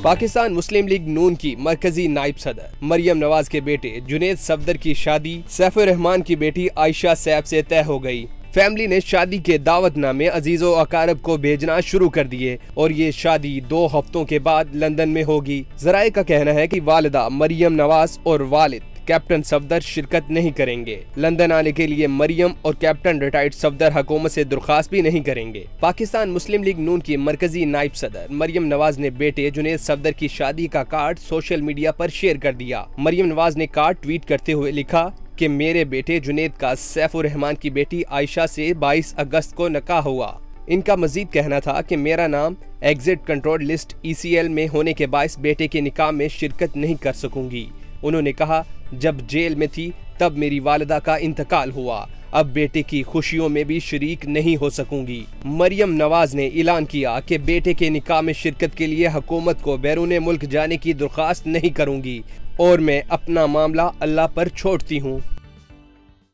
पाकिस्तान मुस्लिम league नून की मरकजी नायब सदर मरियम नवाज के बेटे जुनेद सफदर की शादी सैफुर रहमान की बेटी आयशा सैफ से तय हो गई। फैमिली ने शादी के दावतनामे अजीजों अकारब को भेजना शुरू कर दिए और ये शादी 2 हफ्तों के बाद लंदन में होगी। जराए का कहना है कि वालिदा मरियम नवाज और वालिद कैप्टन सफदर शिरकत नहीं करेंगे। लंदन आने के लिए मरियम और कैप्टन रिटायर्ड सफदर हुकूमत से दरख्वास्त भी नहीं करेंगे। पाकिस्तान मुस्लिम लीग नून की मरकजी नायब सदर मरियम नवाज ने बेटे जुनेद सफदर की शादी का कार्ड सोशल मीडिया पर शेयर कर दिया। मरियम नवाज ने कार्ड ट्वीट करते हुए लिखा कि मेरे बेटे जुनेद का सैफुर रहमान की बेटी आयशा से 22 अगस्त को निकाह हुआ। इनका मजीद कहना था कि मेरा नाम एग्जिट कंट्रोल लिस्ट ECL में होने के बायस बेटे के निकाह में शिरकत नहीं कर सकूंगी। उन्होंने कहा, जब जेल में थी तब मेरी वालिदा का इंतकाल हुआ, अब बेटे की खुशियों में भी शरीक नहीं हो सकूंगी। मरियम नवाज ने ऐलान किया कि बेटे के निकाह में शिरकत के लिए हुकूमत को बैरून मुल्क जाने की दरख्वास्त नहीं करूंगी और मैं अपना मामला अल्लाह पर छोड़ती हूँ।